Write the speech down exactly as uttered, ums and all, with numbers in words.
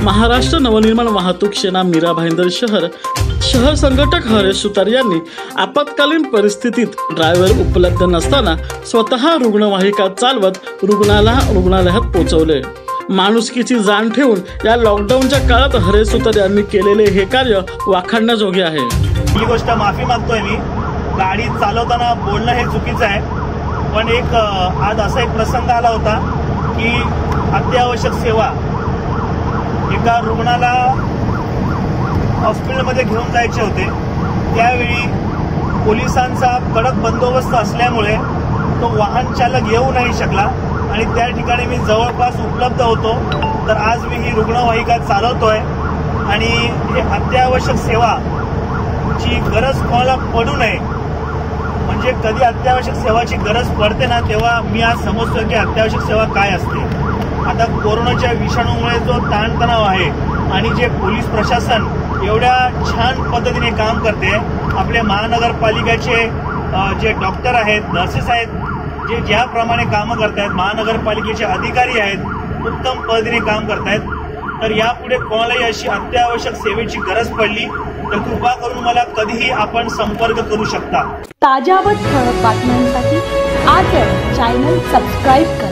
महाराष्ट्र नवनिर्माण वाहतूक सेना मीरा भाईंदर शहर शहर संघटक हरेश सुतार यांनी आपत्कालीन परिस्थितीत ड्रायव्हर उपलब्ध नसताना स्वतः रुग्णवाहिका चालवत रुग्णाला रुग्णालयात पोहोचवले। माणुसकीची जाण ठेवून या लॉकडाऊनच्या काळात हरेश सुतार यांनी केलेले हे कार्य वाखाणण्याजोगे आहे। ही गोष्ट माफी मागतोय मी, गाडी चालवताना बोलणं हे चुकीचं आहे, पण एक आज असा एक प्रसंग आला होता की अत्यावश्यक सेवा एका रुग्णाला हॉस्पिटलमध्ये घेऊन जायचे होते। त्यावेळी पोलिसांचा कडक बंदोबस्त असल्यामुळे तो वाहन चालक येऊ नाही शकला आणि त्या ठिकाणी मी जवळपास उपलब्ध होतो। तर आज मी ही रुग्णवाहिका चालवतोय आणि हे अत्यावश्यक सेवा ची गरज कोणाला पडू नये, म्हणजे कधी अत्यावश्यक सेवाची गरज पडते ना तेव्हा मी आज समजतो की अत्यावश्यक सेवा काय असते। आता कोरोनाच्या विषाणूमुळे जो ताणतणाव आहे आणि जे पोलीस प्रशासन एवढ्या छान पद्धतीने काम करते, आपल्या महानगरपालिकेचे जे डॉक्टर आहेत, नर्सेस आहेत, जे ज्याप्रमाणे कामं करतायत, महानगरपालिकेचे अधिकारी आहेत, उत्तम पद्धतीने काम करतायत। तर यापुढे कोणालाही अशी अत्यावश्यक सेवेची गरज पडली तर कृपा करून मला कधीही आपण संपर्क करू शकता। ताज्या व ठळक बातम्यांसाठी आजच चॅनल सबस्क्राईब करा।